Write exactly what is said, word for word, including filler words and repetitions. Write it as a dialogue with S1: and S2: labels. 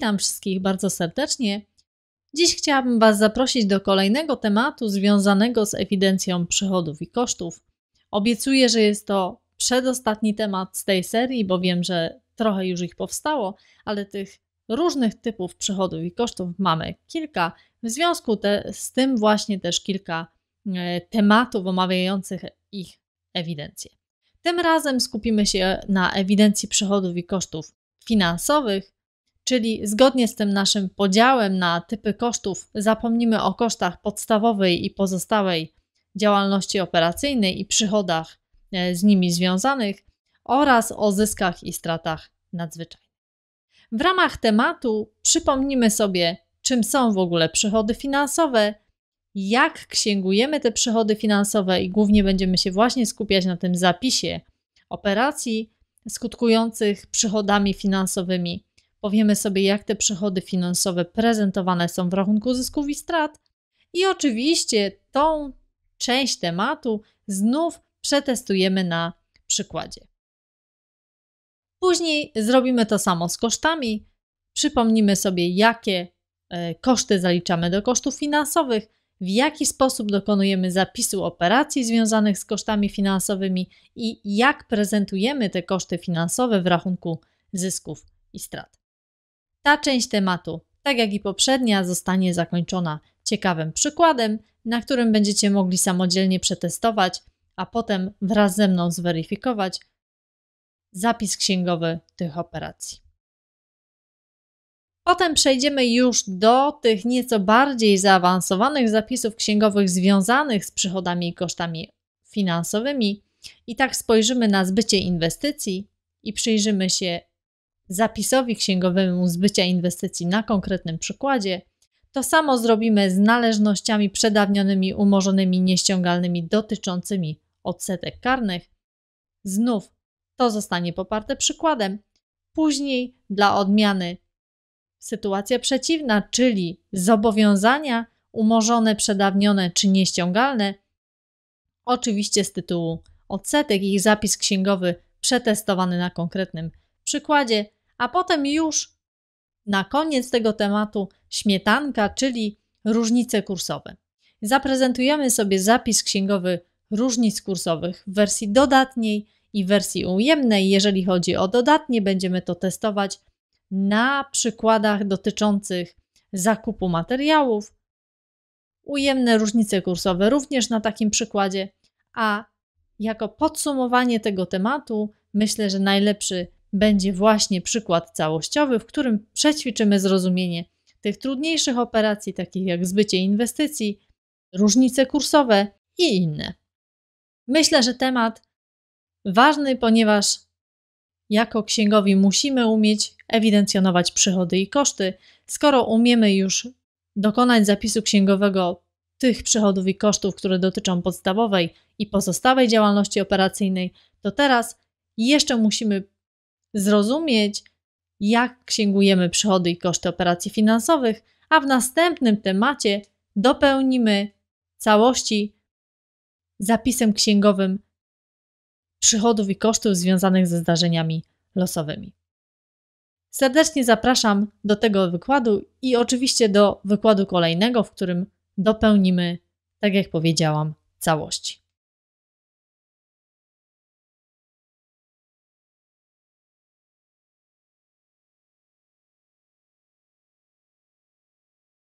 S1: Witam wszystkich bardzo serdecznie. Dziś chciałabym Was zaprosić do kolejnego tematu związanego z ewidencją przychodów i kosztów. Obiecuję, że jest to przedostatni temat z tej serii, bo wiem, że trochę już ich powstało, ale tych różnych typów przychodów i kosztów mamy kilka. W związku te, z tym właśnie też kilka e, tematów omawiających ich ewidencję. Tym razem skupimy się na ewidencji przychodów i kosztów finansowych, czyli zgodnie z tym naszym podziałem na typy kosztów zapomnimy o kosztach podstawowej i pozostałej działalności operacyjnej i przychodach z nimi związanych oraz o zyskach i stratach nadzwyczajnych. W ramach tematu przypomnimy sobie, czym są w ogóle przychody finansowe, jak księgujemy te przychody finansowe i głównie będziemy się właśnie skupiać na tym zapisie operacji skutkujących przychodami finansowymi. Powiemy sobie, jak te przychody finansowe prezentowane są w rachunku zysków i strat i oczywiście tą część tematu znów przetestujemy na przykładzie. Później zrobimy to samo z kosztami, przypomnimy sobie, jakie koszty zaliczamy do kosztów finansowych, w jaki sposób dokonujemy zapisu operacji związanych z kosztami finansowymi i jak prezentujemy te koszty finansowe w rachunku zysków i strat. Ta część tematu, tak jak i poprzednia, zostanie zakończona ciekawym przykładem, na którym będziecie mogli samodzielnie przetestować, a potem wraz ze mną zweryfikować zapis księgowy tych operacji. Potem przejdziemy już do tych nieco bardziej zaawansowanych zapisów księgowych związanych z przychodami i kosztami finansowymi i tak spojrzymy na zbycie inwestycji i przyjrzymy się zapisowi księgowemu zbycia inwestycji na konkretnym przykładzie. To samo zrobimy z należnościami przedawnionymi, umorzonymi, nieściągalnymi dotyczącymi odsetek karnych. Znów to zostanie poparte przykładem. Później dla odmiany sytuacja przeciwna, czyli zobowiązania umorzone, przedawnione czy nieściągalne. Oczywiście z tytułu odsetek ich zapis księgowy przetestowany na konkretnym przykładzie, a potem już na koniec tego tematu śmietanka, czyli różnice kursowe. Zaprezentujemy sobie zapis księgowy różnic kursowych w wersji dodatniej i wersji ujemnej. Jeżeli chodzi o dodatnie, będziemy to testować na przykładach dotyczących zakupu materiałów. Ujemne różnice kursowe również na takim przykładzie, a jako podsumowanie tego tematu myślę, że najlepszy będzie właśnie przykład całościowy, w którym przećwiczymy zrozumienie tych trudniejszych operacji, takich jak zbycie inwestycji, różnice kursowe i inne. Myślę, że temat ważny, ponieważ jako księgowi musimy umieć ewidencjonować przychody i koszty. Skoro umiemy już dokonać zapisu księgowego tych przychodów i kosztów, które dotyczą podstawowej i pozostałej działalności operacyjnej, to teraz jeszcze musimy zrozumieć, jak księgujemy przychody i koszty operacji finansowych, a w następnym temacie dopełnimy całości zapisem księgowym przychodów i kosztów związanych ze zdarzeniami losowymi. Serdecznie zapraszam do tego wykładu i oczywiście do wykładu kolejnego, w którym dopełnimy, tak jak powiedziałam, całości.